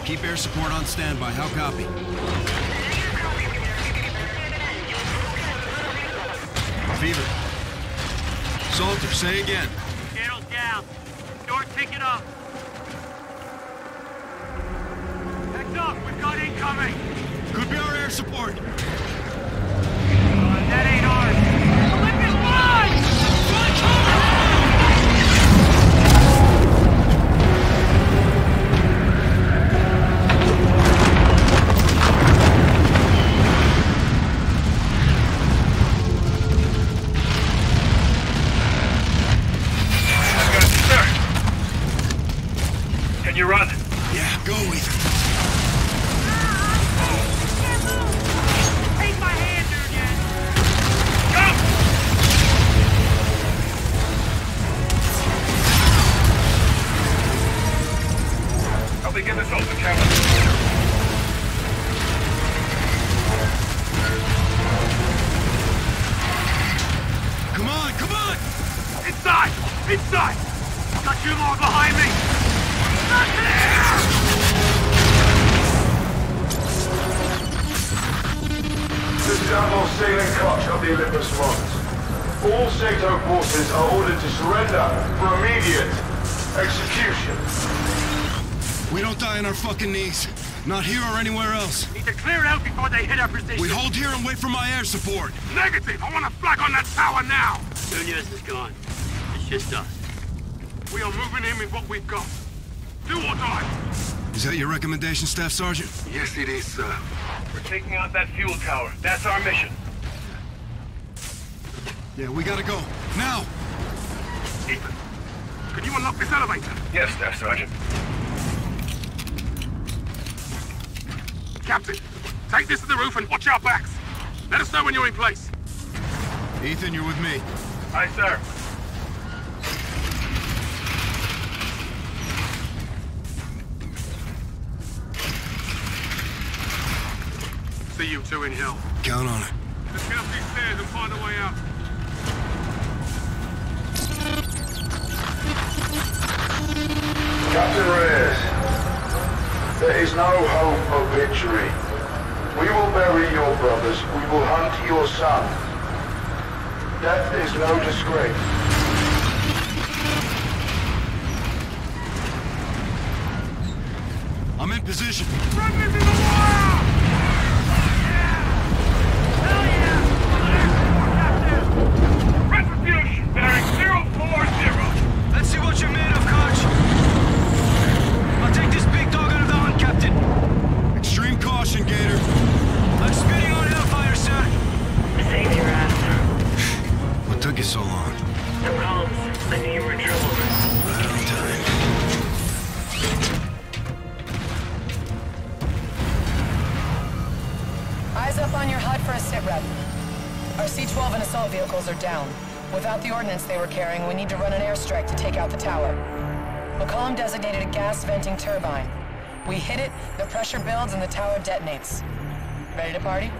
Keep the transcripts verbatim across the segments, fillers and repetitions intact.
Keep air support on standby. How copy? Fever. Salter, say again. Channel's down. Door ticket up. Heads up, we've got incoming. Could be our air support. Uh, that ain't ours. Olympus Mine! Run, cover! Can you run? Yeah, go, Ethan. Take my hand, dude, yeah. Go! Help me get this open, Captain. Come on, come on! Inside! Inside! Got two more behind me! Not there! The Admiral Sailing Koch of the Olympus Mons. All Sato forces are ordered to surrender for immediate execution. We don't die on our fucking knees. Not here or anywhere else. Need to clear it out before they hit our position. We hold here and wait for my air support. Negative! I want a flag on that tower now! Nunez is gone. It's just us. We are moving in with what we've got. Do or die! Is that your recommendation, Staff Sergeant? Yes, it is, sir. We're taking out that fuel tower. That's our mission. Yeah, we gotta go. Now! Ethan, can you unlock this elevator? Yes, Staff Sergeant. Captain, take this to the roof and watch our backs. Let us know when you're in place. Ethan, you're with me. Aye, sir. See you two in hell. Count on it. Let's get up these stairs and find a way out. Captain Reyes, there is no hope of victory. We will bury your brothers. We will hunt your son. Death is no disgrace. I'm in position. Run into the wall! Yeah! Hell yeah! Retribution! Bearing zero four zero. Let's see what you're made of, Coach. I'll take this big dog out of the hunt, Captain. Extreme caution, Gator. I'm spitting on hellfire, sir. Save your ass. What took you so long? No problems. I knew you were in trouble. Right on time. Eyes up on your H U D for a sitrep. Our C twelve and assault vehicles are down. Without the ordnance they were carrying, we need to run an airstrike to take out the tower. McCollum designated a gas venting turbine. We hit it, the pressure builds, and the tower detonates. Ready to party?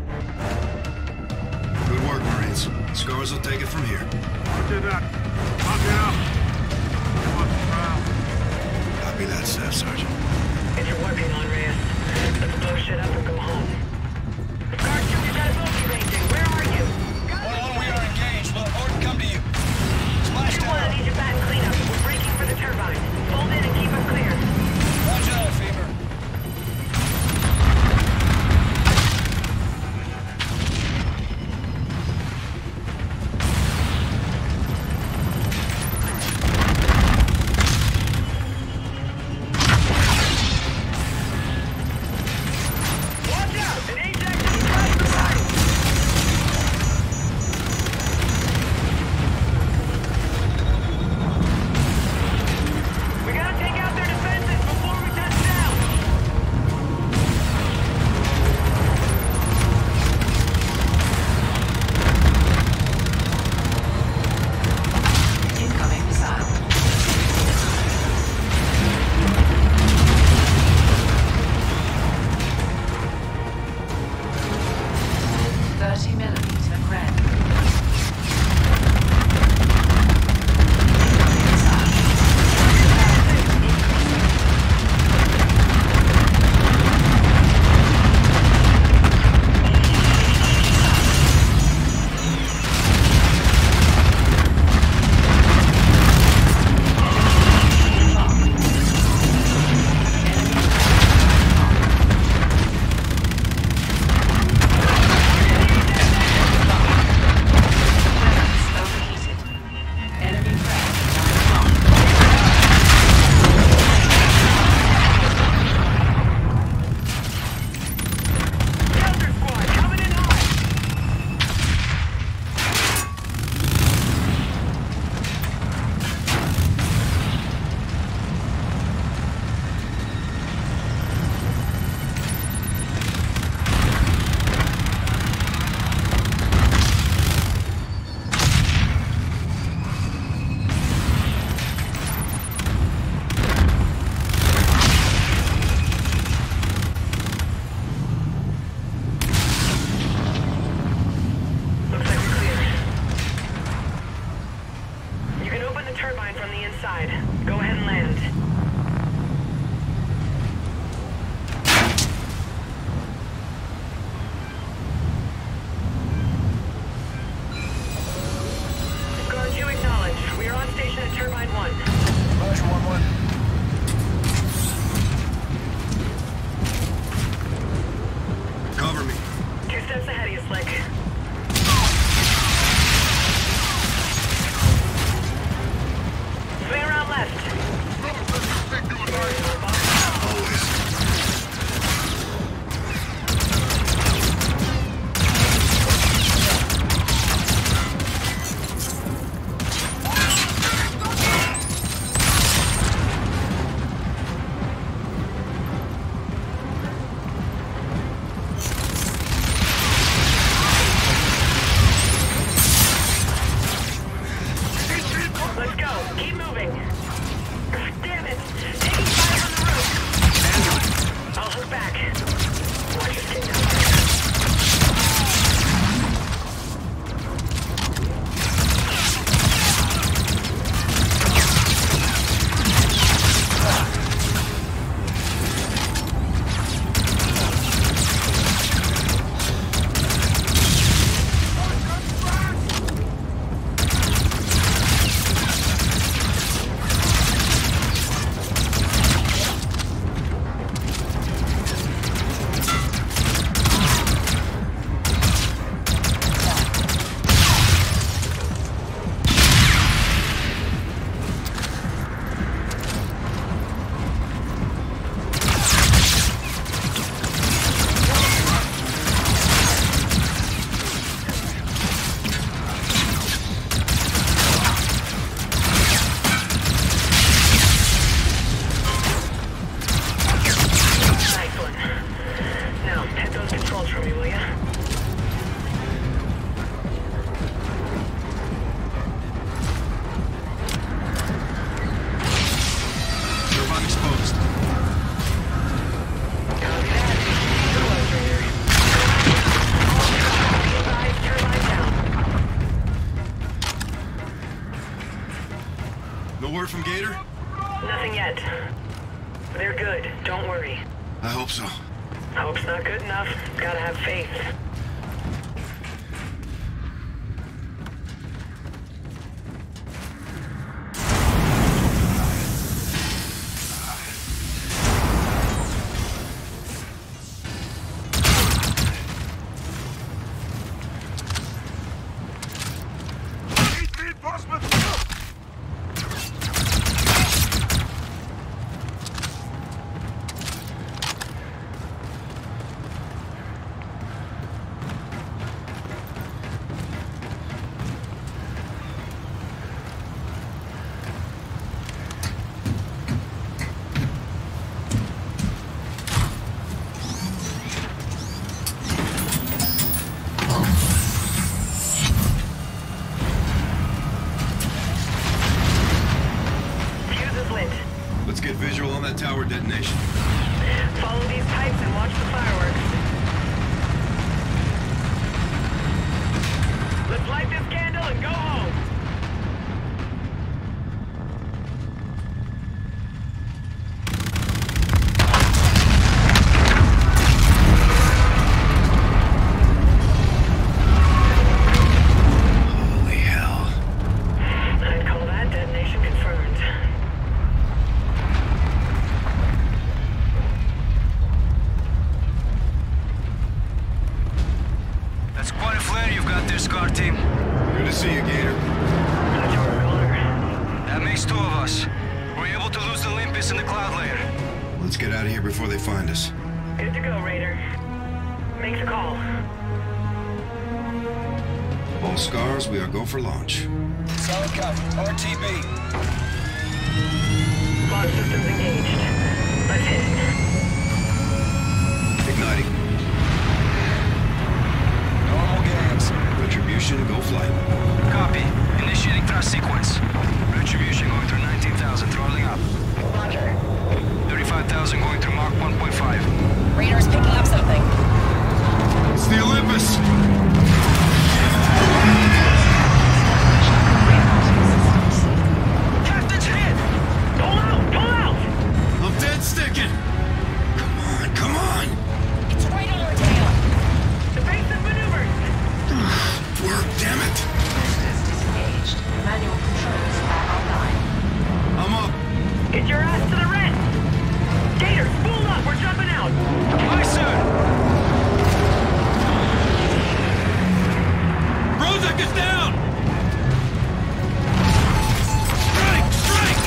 Good work, Marines. Scars will take it from here. Roger that. Lock it up. Watch the ground. Copy that, Staff Sergeant. Get your working on, Reyes. Let's blow shit up and go home. Guard, you did that bogey ranging. Where are you? one one, we are engaged. Let Orton come to you. Splash two one, I down. need you back and clean up. We're breaking for the turbine. Fold in and keep them clear. Roger that, Fever. I hope so. Hope's not good enough. Gotta have faith. Let's get visual on that tower detonation. Follow these pipes and watch the fireworks. Let's light this candle and go home. Holy hell. I'd call that detonation confirmed. That's quite a flare you've got there, SCAR team. Good to see you, Gator. Not your caller. That makes two of us. We're able to lose the Olympus in the cloud layer. Let's get out of here before they find us. Good to go, Raider. Make the call. All scars, we are go for launch. Solid copy. R T B. Launch systems engaged. Let's hit it. Igniting. Normal gas. Retribution, go flight. Copy. Initiating thrust sequence. Retribution going through nineteen thousand, throttling up. Roger. thirty-five thousand going through Mach one point five. Radar's picking up something. It's the Olympus! Captain's hit! Pull out! Pull out! I'm dead sticking! Come on, come on! It's right on our tail. Evasive maneuvers! Work, damn it! Disengaged. Manual controls are online. I'm up. Get your ass to the red! Gator, spool up! We're jumping out! Aye, sir! Rozek is down! Strike! Strike!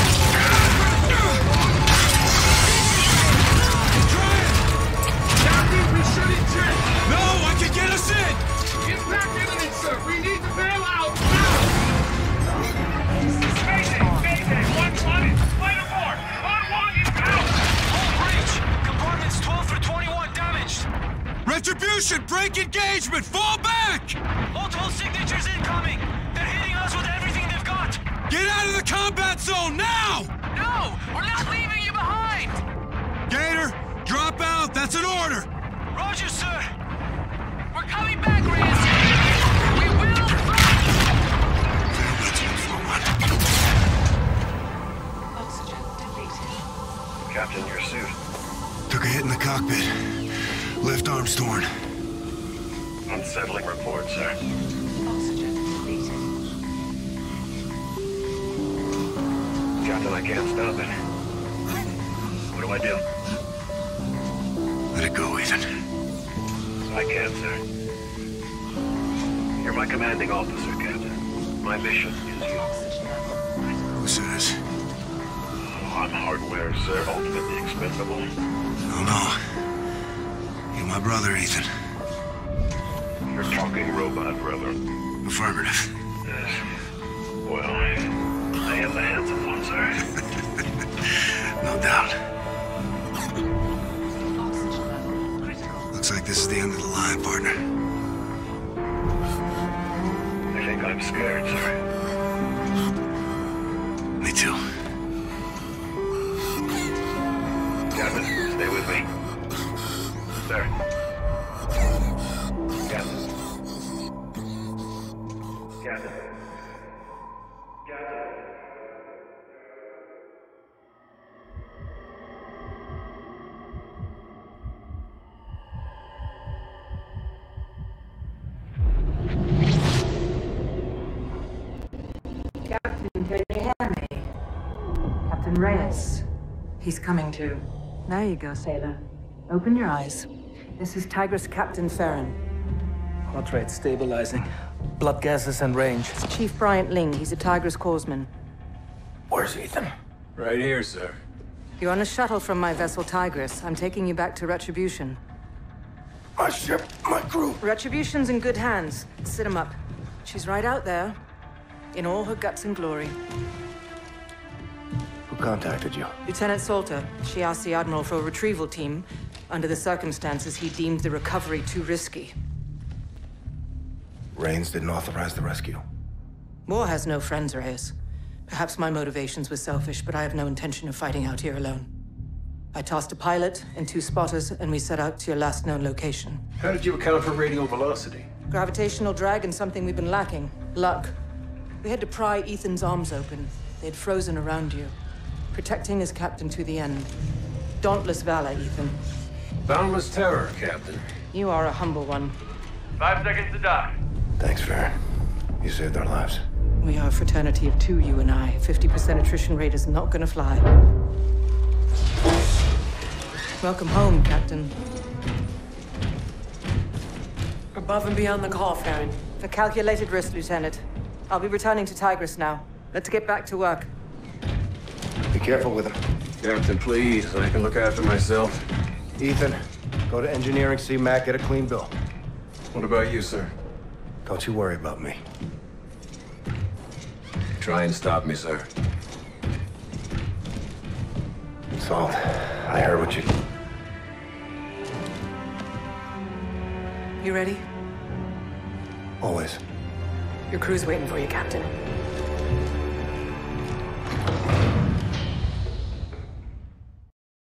Try it! Captain, we should eject! No, I can get us in! Impact imminent, sir! We need to bail out now! Mayday! Mayday! One one is flight abort! On one is out! Hull breach! Compartments twelve through twenty-one damaged! Retribution! Break engagement! Fall back! Multiple signatures incoming! They're hitting us with everything they've got! Get out of the combat zone now! No! We're not leaving you behind! Gator, drop out! That's an order! Roger, sir! We're coming back, Reyes! We will fight! Let's move forward. Oxygen depleted. Captain, your suit. Took a hit in the cockpit. Left arm's torn. Unsettling report, sir. Oxygen depleted. Captain, I can't stop it. What do I do? Let it go, Ethan. I can't, sir. You're my commanding officer, Captain. My mission is you. Oxygen level critical. Who says? Oh, I'm hardware, sir. Ultimately expendable. No, no. You're my brother, Ethan. You're talking robot, brother. Affirmative. Yes. Well, I am the handsome one, sir. No doubt. Oxygen level critical. Looks like this is the end of the line, partner. I think I'm scared, sir. Me too. Captain, stay with me. Sir. Captain. Captain. Captain. Reyes. He's coming to. There you go, sailor. Open your eyes. This is Tigris Captain Farron. Heart rate stabilizing. Blood gases and range. It's Chief Bryant Ling. He's a Tigris Corpsman. Where's Ethan? Right here, sir. You're on a shuttle from my vessel Tigris. I'm taking you back to Retribution. My ship, my crew. Retribution's in good hands. Sit him up. She's right out there, in all her guts and glory. Who contacted you? Lieutenant Salter. She asked the Admiral for a retrieval team. Under the circumstances, he deemed the recovery too risky. Rains didn't authorize the rescue. War has no friends, Reyes. Perhaps my motivations were selfish, but I have no intention of fighting out here alone. I tossed a pilot and two spotters, and we set out to your last known location. How did you account for radial velocity? Gravitational drag and something we've been lacking. Luck. We had to pry Ethan's arms open. They'd frozen around you. Protecting his captain to the end. Dauntless valor, Ethan. Boundless terror, Captain. You are a humble one. Five seconds to dock. Thanks, Farron. You saved our lives. We are a fraternity of two, you and I. fifty percent attrition rate is not gonna fly. Welcome home, Captain. Above and beyond the call, Farron. A calculated risk, Lieutenant. I'll be returning to Tigris now. Let's get back to work. Be careful with him. Captain, please. I can look after myself. Ethan, go to engineering, see Mac, get a clean bill. What about you, sir? Don't you worry about me. Try and stop me, sir. Salt, I heard what you... You ready? Always. Your crew's waiting for you, Captain.